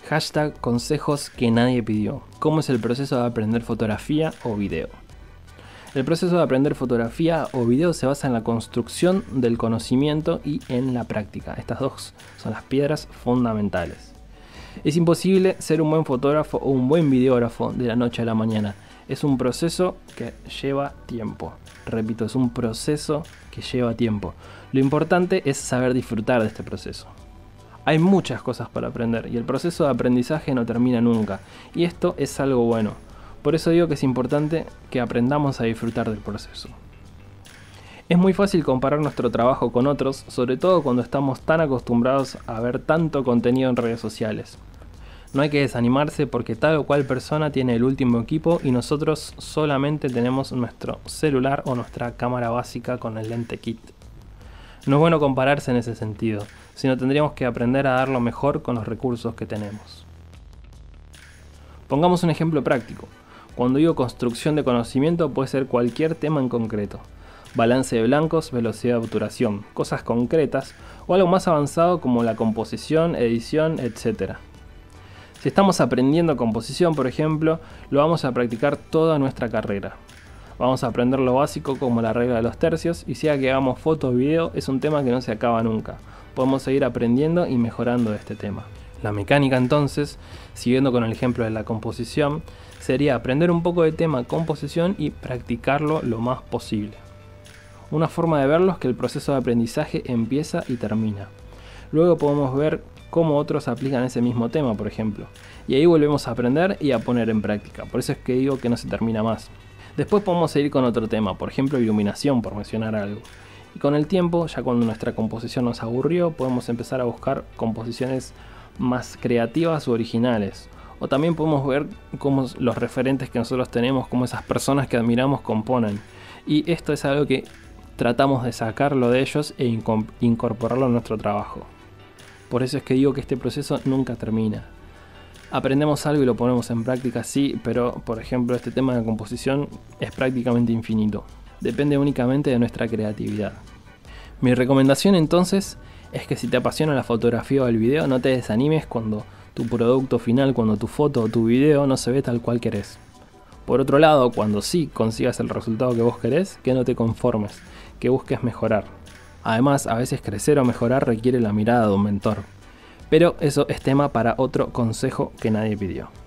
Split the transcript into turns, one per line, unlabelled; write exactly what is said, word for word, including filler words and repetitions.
Hashtag consejos que nadie pidió. ¿Cómo es el proceso de aprender fotografía o video? El proceso de aprender fotografía o video se basa en la construcción del conocimiento y en la práctica. Estas dos son las piedras fundamentales. Es imposible ser un buen fotógrafo o un buen videógrafo de la noche a la mañana. Es un proceso que lleva tiempo. Repito, es un proceso que lleva tiempo. Lo importante es saber disfrutar de este proceso. Hay muchas cosas para aprender y el proceso de aprendizaje no termina nunca. Y esto es algo bueno. Por eso digo que es importante que aprendamos a disfrutar del proceso. Es muy fácil comparar nuestro trabajo con otros, sobre todo cuando estamos tan acostumbrados a ver tanto contenido en redes sociales. No hay que desanimarse porque tal o cual persona tiene el último equipo y nosotros solamente tenemos nuestro celular o nuestra cámara básica con el lente kit. No es bueno compararse en ese sentido, sino tendríamos que aprender a dar lo mejor con los recursos que tenemos. Pongamos un ejemplo práctico. Cuando digo construcción de conocimiento puede ser cualquier tema en concreto. Balance de blancos, velocidad de obturación, cosas concretas o algo más avanzado como la composición, edición, etcétera. Si estamos aprendiendo composición, por ejemplo, lo vamos a practicar toda nuestra carrera. Vamos a aprender lo básico como la regla de los tercios y sea que hagamos foto o video es un tema que no se acaba nunca. Podemos seguir aprendiendo y mejorando de este tema. La mecánica entonces, siguiendo con el ejemplo de la composición, sería aprender un poco de tema composición y practicarlo lo más posible. Una forma de verlo es que el proceso de aprendizaje empieza y termina. Luego podemos ver cómo otros aplican ese mismo tema, por ejemplo. Y ahí volvemos a aprender y a poner en práctica. Por eso es que digo que no se termina más. Después podemos seguir con otro tema, por ejemplo iluminación, por mencionar algo. Y con el tiempo, ya cuando nuestra composición nos aburrió, podemos empezar a buscar composiciones más creativas o originales. O también podemos ver cómo los referentes que nosotros tenemos, cómo esas personas que admiramos componen. Y esto es algo que tratamos de sacarlo de ellos e incorporarlo a nuestro trabajo. Por eso es que digo que este proceso nunca termina. Aprendemos algo y lo ponemos en práctica, sí, pero por ejemplo este tema de composición es prácticamente infinito. Depende únicamente de nuestra creatividad. Mi recomendación entonces es que si te apasiona la fotografía o el video, no te desanimes cuando tu producto final, cuando tu foto o tu video no se ve tal cual querés. Por otro lado, cuando sí consigas el resultado que vos querés, que no te conformes, que busques mejorar. Además, a veces crecer o mejorar requiere la mirada de un mentor. Pero eso es tema para otro consejo que nadie pidió.